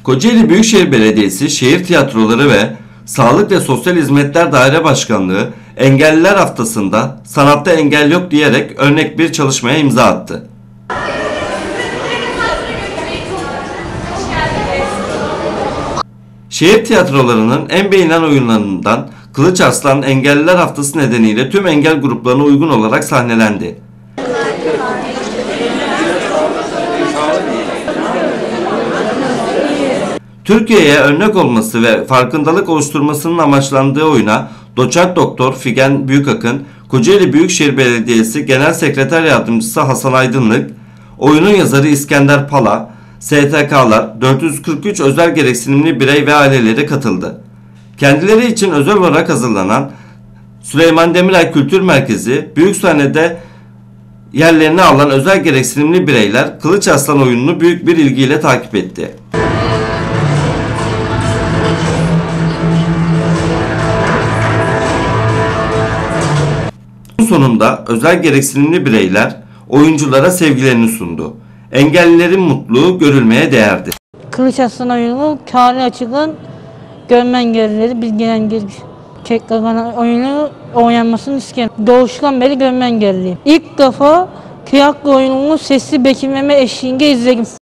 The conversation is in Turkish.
Kocaeli Büyükşehir Belediyesi Şehir Tiyatroları ve Sağlık ve Sosyal Hizmetler Daire Başkanlığı Engelliler Haftası'nda "Sanatta engel yok" diyerek örnek bir çalışmaya imza attı. Şehir tiyatrolarının en beğenilen oyunlarından Kılıç Arslan Engelliler Haftası nedeniyle tüm engel gruplarına uygun olarak sahnelendi. Türkiye'ye örnek olması ve farkındalık oluşturmasının amaçlandığı oyuna Doçent Doktor Figen Büyükakın, Kocaeli Büyükşehir Belediyesi Genel Sekreter Yardımcısı Hasan Aydınlık, oyunun yazarı İskender Pala, STK'lar, 443 özel gereksinimli birey ve aileleri katıldı. Kendileri için özel olarak hazırlanan Süleyman Demirel Kültür Merkezi büyük sahnede yerlerini alan özel gereksinimli bireyler Kılıç Arslan oyununu büyük bir ilgiyle takip etti. Sonunda özel gereksinimli bireyler oyunculara sevgilerini sundu. Engellilerin mutluluğu görülmeye değerdi. Kılıç Arslan oyunu Kârı Açık'ın görme engellileri bilgilen oyunu oynanmasını isterim. Doğuştan beri görme engelliyim. İlk defa tiyatro oyununu sesli betimleme eşliğinde izledim.